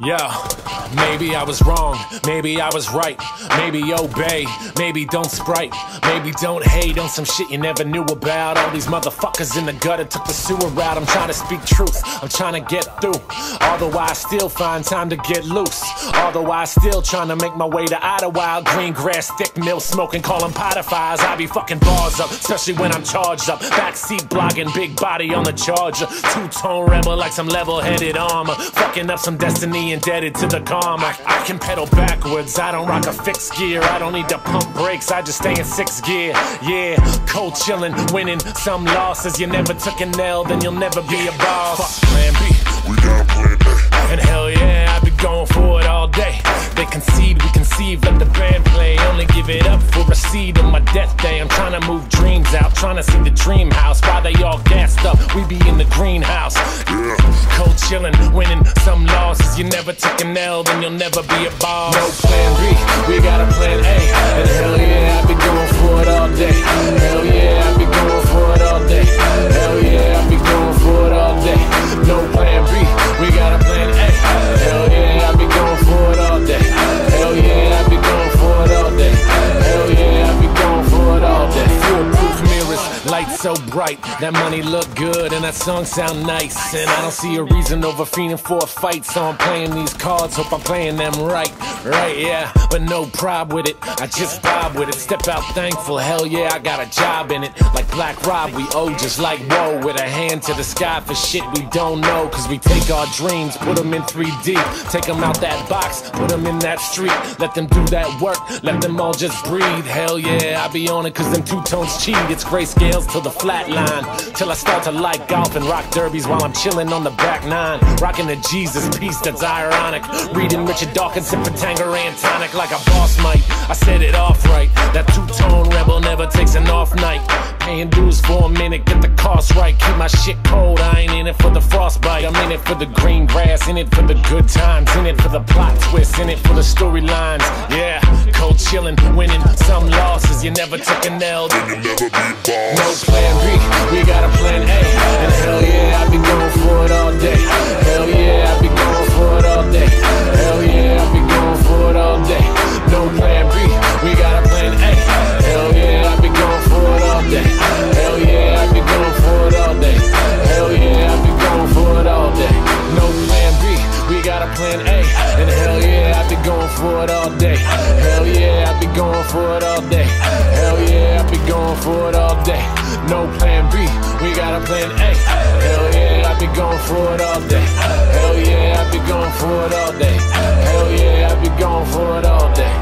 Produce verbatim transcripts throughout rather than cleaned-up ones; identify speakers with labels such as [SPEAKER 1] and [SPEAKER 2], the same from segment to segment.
[SPEAKER 1] Yeah, maybe I was wrong, maybe I was right. Maybe obey, maybe don't sprite. Maybe don't hate on some shit you never knew about. All these motherfuckers in the gutter took the sewer route. I'm trying to speak truth, I'm trying to get through. Although I still find time to get loose. Although I still trying to make my way to Idlewild. Green grass, thick mill smoking, calling potiphies. I be fucking bars up, especially when I'm charged up. Backseat blocking, big body on the charger. Two-tone rebel like some level-headed armor. Fucking up some destiny indebted to the karma. I, I can pedal backwards, I don't rock a fixed gear. I don't need to pump brakes, I just stay in sixth gear. Yeah, cold chillin', winning some losses. You never took an L, then you'll never be a boss. Fuck plan B,
[SPEAKER 2] we got plan A.
[SPEAKER 1] and hell yeah, I be going for it all day. They concede, we conceive, let the band play. Only give it up for a seed on my death day. I'm trying to move dreams out, trying to see the dream house. While they all gassed up, we be in the greenhouse.
[SPEAKER 2] Yeah.
[SPEAKER 1] Cold chillin', winning some losses. You never took an L, then you'll never be a boss. No plan B, we got a plan A. And hell yeah, I be going for it all day. Hell yeah, I be going for it all day. Hell yeah, I be going for it all day. No plan B, we got a plan A. Hell yeah, I be going for it all day. Hell yeah, I be going for it all day. Hell yeah, I be going for it all day. Foolproof mirrors, lights so bright. That money look good and that song sound nice. And I don't see a reason over fiending for a fight. So I'm playing these cards, hope I'm playing them right. Right, yeah, but no prob with it. I just vibe with it, step out thankful. Hell yeah, I got a job in it. Like Black Rob, we owe just like whoa. With a hand to the sky for shit we don't know. Cause we take our dreams, put them in three D. Take them out that box, put them in that street. Let them do that work, let them all just breathe. Hell yeah, I be on it cause them two-tones cheat. It's grayscales to the flat line. Till I start to like golf and rock derbies while I'm chilling on the back nine. Rocking the Jesus piece that's ironic. Reading Richard Dawkins, sipping Tangerine tonic like a boss might. I said it off right. That two-tone rebel never takes an off night. Paying dues for a minute, get the cost right. Keep my shit cold, I ain't in it for the frostbite. I'm in it for the green grass, in it for the good times. In it for the plot twists, in it for the storylines. Yeah, cold chillin', winning some losses. You never took an L,
[SPEAKER 2] Then you'll never be boss.
[SPEAKER 1] no plan B, we got a plan A. And hell yeah, I be going for it all day. Hell yeah, I be going for it all day. Hell yeah, I be going for it all day. No plan B, we got a plan A. Hell yeah, I be going for it all day. Hell yeah, I be going for it all day. Hell yeah, I be going for it all day. No plan B, we got a plan A. And hell yeah, I be going for it all day. Hell yeah, I be going for it all day. Hell yeah, I be going for it all day. No plan B, we got a plan A. Hell yeah, I be going for it all day. Hell yeah, I be going for it all day. Hell yeah, I be going for it all day.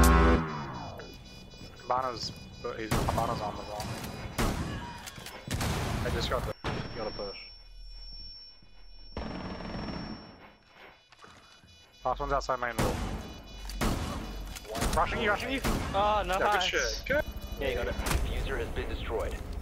[SPEAKER 3] Cabana's, but he's Cabana's on the wall. I just got the, got a push. Last one's outside main door. Rushing you, rushing you.
[SPEAKER 4] Oh, no,
[SPEAKER 3] Yeah,
[SPEAKER 4] hi.
[SPEAKER 3] good shit. Good.
[SPEAKER 4] Yeah, you got it.
[SPEAKER 5] Diffuser has been destroyed.